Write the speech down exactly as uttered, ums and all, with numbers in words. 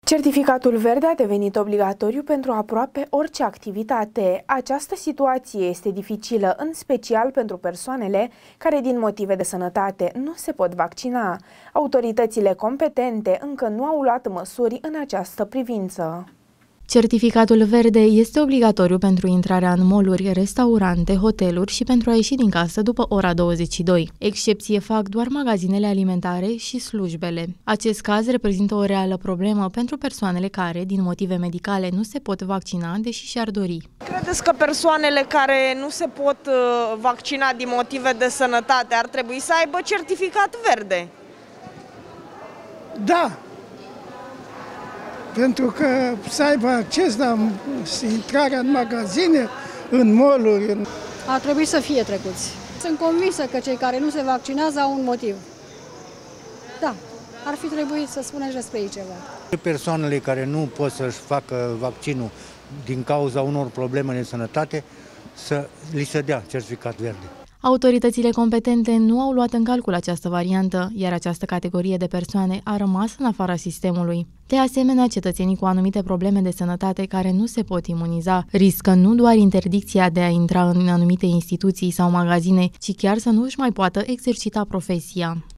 Certificatul verde a devenit obligatoriu pentru aproape orice activitate. Această situație este dificilă, în special pentru persoanele care, din motive de sănătate, nu se pot vaccina. Autoritățile competente încă nu au luat măsuri în această privință. Certificatul verde este obligatoriu pentru intrarea în mall-uri, restaurante, hoteluri și pentru a ieși din casă după ora douăzeci și două. Excepție fac doar magazinele alimentare și slujbele. Acest caz reprezintă o reală problemă pentru persoanele care, din motive medicale, nu se pot vaccina, deși și-ar dori. Credeți că persoanele care nu se pot vaccina din motive de sănătate ar trebui să aibă certificat verde? Da. Pentru că să aibă acces la intrarea în magazine, în mall-uri. În... Ar trebui să fie trecuți. Sunt convinsă că cei care nu se vaccinează au un motiv. Da, ar fi trebuit să spuneți despre ei ceva. Persoanele care nu pot să-și facă vaccinul din cauza unor probleme de sănătate, să li se dea certificat verde. Autoritățile competente nu au luat în calcul această variantă, iar această categorie de persoane a rămas în afara sistemului. De asemenea, cetățenii cu anumite probleme de sănătate care nu se pot imuniza riscă nu doar interdicția de a intra în anumite instituții sau magazine, ci chiar să nu își mai poată exercita profesia.